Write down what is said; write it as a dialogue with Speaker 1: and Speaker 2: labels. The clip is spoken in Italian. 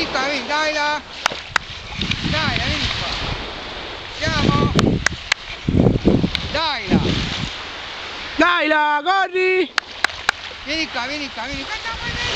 Speaker 1: qua, vieni, dai là. Dai là, vieni qua. Andiamo. Dai là.
Speaker 2: Dai là, corri!
Speaker 1: Vieni qua, vieni qua, vieni qua. Andiamo,